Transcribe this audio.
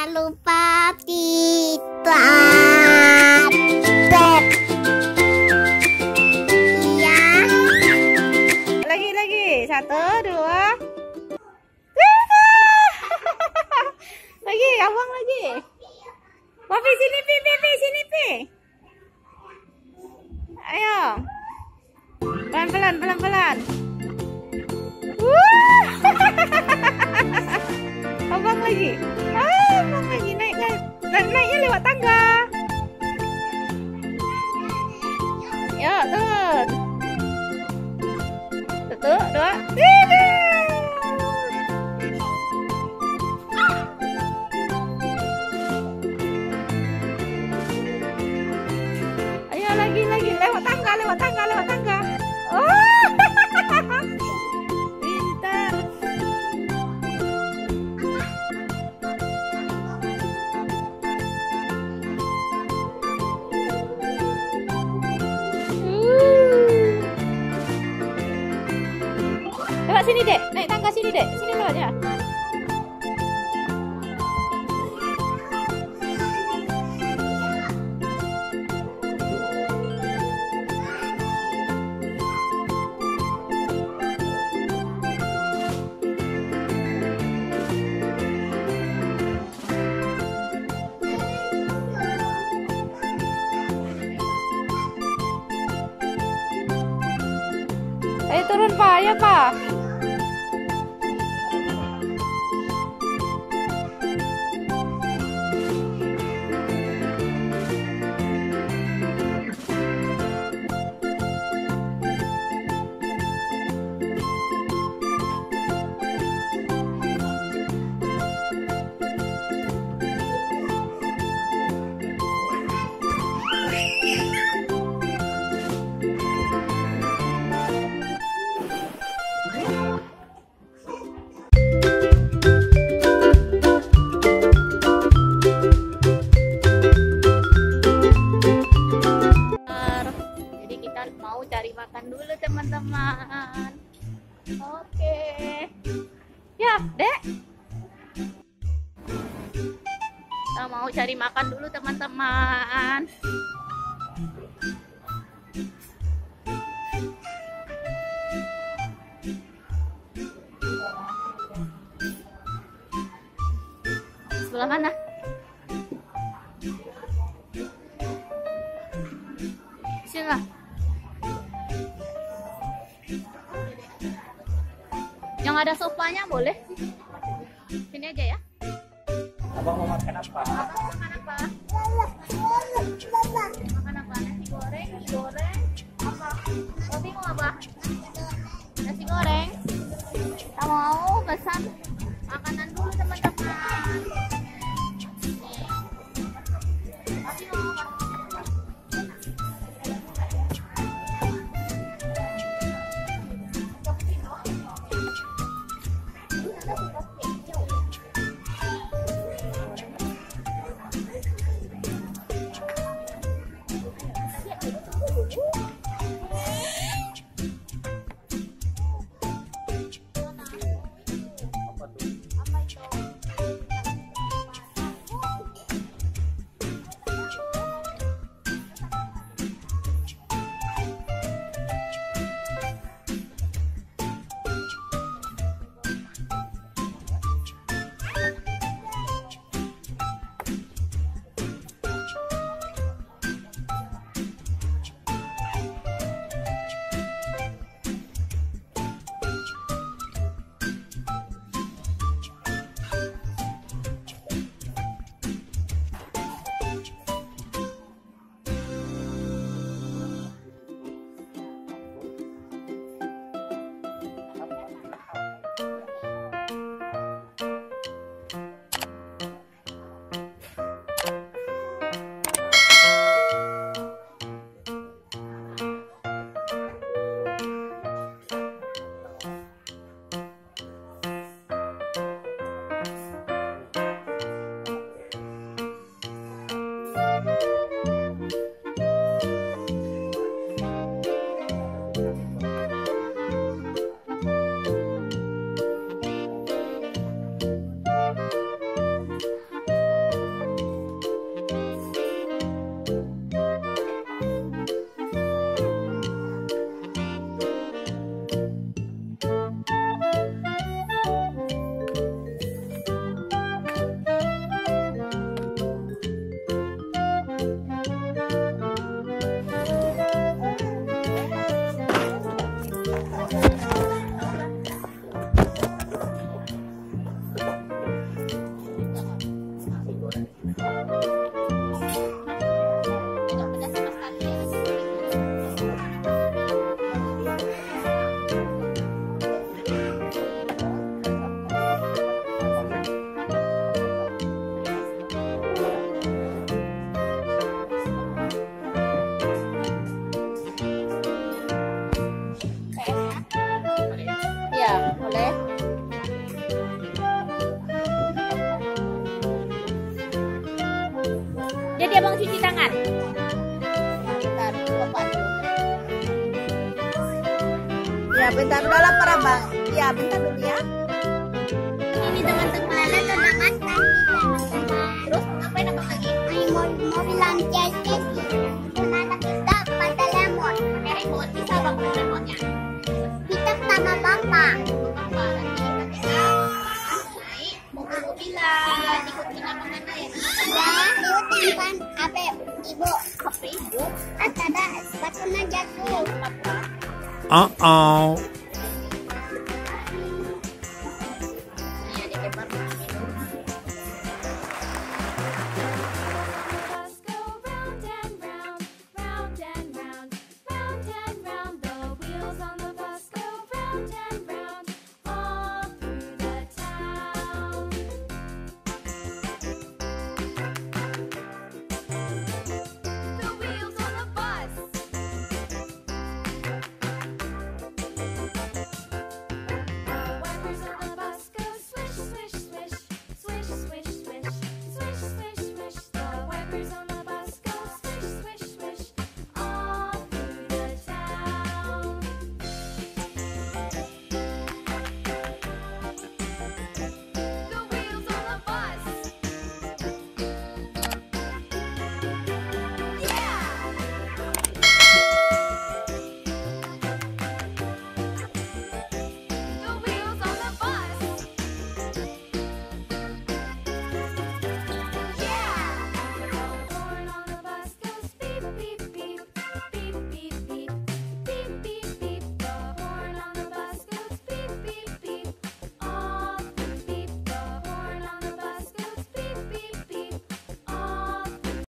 lupa kita iya. Lagi 1, 2 lagi abang lagi. Wafi sini pi sini pi. Ayo pelan-pelan. Abang lagi. Abang lagi naiknya lewat tangga. Ya, turun. 1, 2, 3. Ayo lagi lewat tangga. Oh. Pintar. Lewat sini, Dek. Naik tangga sini, Dek. Sini lewatnya. Ayo turun, Pak. Ayo, Pak. Mau cari makan dulu teman-teman. Oke. Ya, Dek. Kita mau cari makan dulu teman-teman. Sebelah mana? Sini. Yang ada sofanya boleh? Sini aja ya. Abang mau makan apa? Abang makan apa? Makan apa? Nasi goreng, mie goreng, apa? Roti mau apa? Nasi goreng. Kita mau pesan makanan dulu teman-teman. Roti mau apa? Bang cuci tangan. Bentar, Bapak dulu. Ya, bentar udah lapar Abang. Ya, bentar dulu ya. Ini teman-teman. Teman-teman, Terus ngapain Abang lagi? ay mau bilang cece. Gimana kita pada lemon? Pakai remote. Bisa Bang pakai remote-nya. Kita sama bapak. Apa nanti kita naik mobil-mobilan ikutin Abang Nana ya. Ya, ikutin kan. Abe, ibu. Apa ibu? Ada batunya jatuh. Uh-oh. Iya, dia kepar minum. Bus go round and round, round and round, round and round. The wheels on the bus go round and round, all through the town. The wheels on the bus. The wipers on the bus go swish, swish, swish, swish, swish, swish.